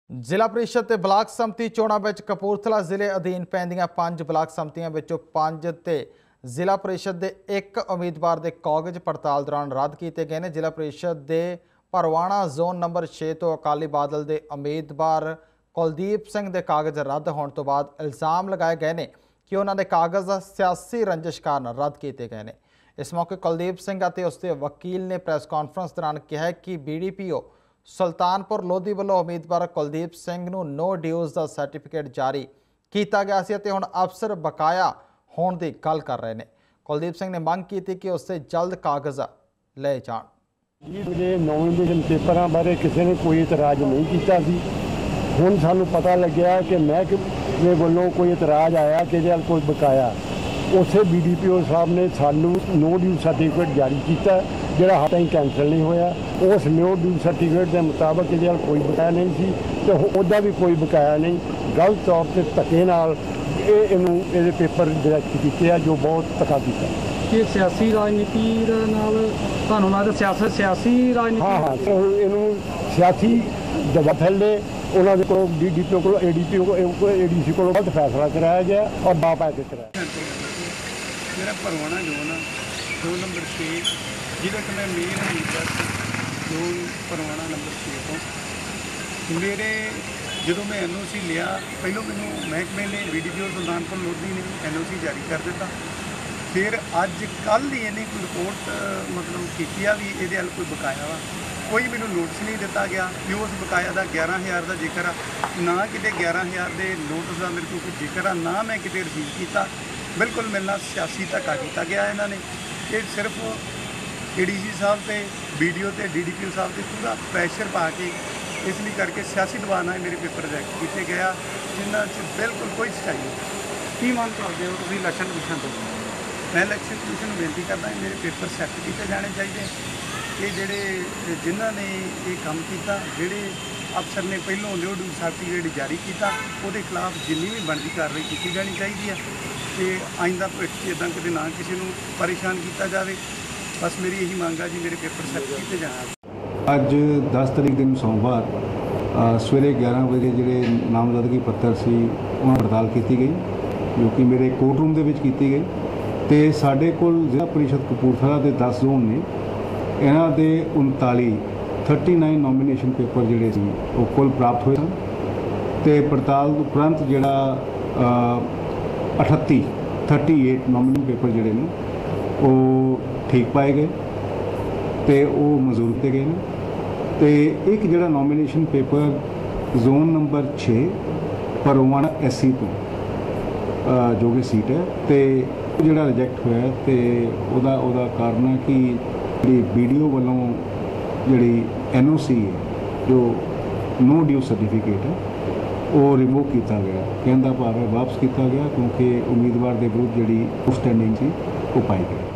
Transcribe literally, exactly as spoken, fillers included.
ਜ਼ਿਲ੍ਹਾ ਪ੍ਰੀਸ਼ਦ ਤੇ ਬਲਾਕ ਸੰਮਤੀ ਚੋਣਾਂ ਵਿੱਚ ਕਪੂਰਥਲਾ ਜ਼ਿਲ੍ਹੇ ਅਧੀਨ ਪੈਂਦੀਆਂ ਪੰਜ ਬਲਾਕ ਸੰਮਤੀਆਂ ਵਿੱਚੋਂ ਪੰਜ ਤੇ ਜ਼ਿਲ੍ਹਾ ਪ੍ਰੀਸ਼ਦ ਦੇ ਇੱਕ ਉਮੀਦਵਾਰ ਦੇ ਕਾਗਜ਼ ਪੜਤਾਲ ਦੌਰਾਨ ਰੱਦ ਕੀਤੇ ਗਏ ਨੇ। ਜ਼ਿਲ੍ਹਾ ਪ੍ਰੀਸ਼ਦ ਦੇ ਭਰਵਾਣਾ ਜ਼ੋਨ ਨੰਬਰ ਛੇ ਤੋਂ ਅਕਾਲੀ ਬਾਦਲ ਦੇ ਉਮੀਦਵਾਰ ਕੁਲਦੀਪ ਸਿੰਘ ਦੇ ਕਾਗਜ਼ ਰੱਦ ਹੋਣ ਤੋਂ ਬਾਅਦ ਇਲਜ਼ਾਮ ਲਗਾਏ ਗਏ ਨੇ ਕਿ ਉਹਨਾਂ ਦੇ ਕਾਗਜ਼ ਸਿਆਸੀ ਰੰਜਿਸ਼ ਕਾਰਨ ਰੱਦ ਕੀਤੇ ਗਏ ਨੇ। ਇਸ ਮੌਕੇ ਕੁਲਦੀਪ ਸਿੰਘ ਅਤੇ ਉਸਦੇ ਵਕੀਲ ਨੇ ਪ੍ਰੈਸ ਕਾਨਫਰੰਸ ਦੌਰਾਨ ਕਿਹਾ ਕਿ ਬੀਡੀਪੀਓ ਸੁਲਤਾਨपुर लोधी वालों उम्मीदवार कुलदीप सिंह नूं नो ड्यूज़ का सर्टिफिकेट जारी किया गया सी ते हुण अफसर बकाया होने की गल कर रहे हैं। कुलदीप सिंह ने मांग की थी कि उससे जल्द कागज़ ले जाण। ये नॉमिनेशन पेपरां बारे किसी ने कोई इतराज़ नहीं किया सी। हुण सानूं पता लग्या कि महकमे वालों कोई इतराज़ आया कि इहदे कोई बकाया उसे बी डी पी ओ साहब ने सानूं नो ड्यू सर्टिफिकेट जारी किया जिहड़ा हाल ताईं कैंसल नहीं होया। उस नो ड्यू सर्टिफिकेट के मुताबिक इहदे कोई बकाया नहीं सी ते उहदा भी कोई बकाया नहीं। गलत तौर पर धक्के नाल इहनूं इहदे पेपर डायरैक्ट कीते आ जो बहुत धक्का कीता। ये सियासी राजनीति दे नाल तुहानूं लगदा सियासत सियासी राजनीति हाँ हाँ इहनूं सियासी दबाव थल्ले उन्होंने को डी डी पी को ए डी पी को ए डी सी को गलत फैसला कराया गया और बापा के कराया। मेरा भरवाना जोन दो नंबर छे जिले मैं मेन उम्मीदवार जोन भरवाना नंबर छे तो मेरे जो मैं एन ओ सी लिया पहलों मैनू महकमे ने B D P O Sultanpur Lodhi ने एन ओ सी जारी कर दिता। फिर अज कल ही इन्हें कोई रिपोर्ट मतलब की भी ये कोई बकाया वा कोई मैनू नोटिस नहीं दिता गया कि उस बकाया का ग्यारह हज़ार का जिक्र आ ना कि ग्यारह हज़ार के नोटिस का मेरे को कोई जिक्र आ ना मैं कितने रिसीव किया। बिल्कुल मेरे नाल सियासी धक्का किया गया। इन्होंने ये सिर्फ ए डी सी साहब से बी डी ओ तो डी डी पी ओ साहब से पूरा प्रैशर पा के इसलिए करके सियासी दबाव नाल मेरे पेपर रिजैक्ट किए गया जिन्हों बिल्कुल कोई सच्चाई नहीं। की मांग करते हो तुसीं इलैक्शन कमीशन तो? मैं इलैक्शन कमीशन को बेनती करता मेरे पेपर सैट किए जाने चाहिए। ये जोड़े जिन्हों ने ये काम किया जोड़े अफसर ने पहलों नो ड्यू सर्टिफिकेट जारी किया वो खिलाफ जिन्नी भी बनती कार्रवाई की जानी चाहिए है कि आइंदा भविष्य इदा कि ना किसी को परेशान किया जाए। बस मेरी यही मांग है जी मेरे पेपर सैट किए जाए। अज दस तरीक दिन सोमवार सवेरे ग्यारह बजे जोड़े नामजदगी पत्तर से उन्होंने पड़ताल की गई जो कि मेरे कोर्ट रूम के की गई तो साढ़े को जिला परिषद कपूरथला के दस जोन ने इन्हों के उनताली थर्टी नाइन नॉमिनेशन पेपर जोड़े सी वो कुल प्राप्त हुए सन तो पड़ताल उपरंत जोड़ा अठत्ती थर्टी एट नॉमिनेशन पेपर जोड़े ने वो ठीक पाए गए तो वो मंजूर किए गए हैं। तो एक जोड़ा नॉमिनेशन पेपर जोन नंबर छे भरवाना एस सी तो जो कि सीट है तो जोड़ा रिजैक्ट होया तो उदा उदा कारण है कि जी बी डी ओ वालों जी एन ओ सी है जो नो ड्यू सर्टिफिकेट है वो रिमूव किया गया। कहने का भाव है वापस किया गया क्योंकि उम्मीदवार के विरुद्ध जी स्टैंडिंग सी वो पाई गई।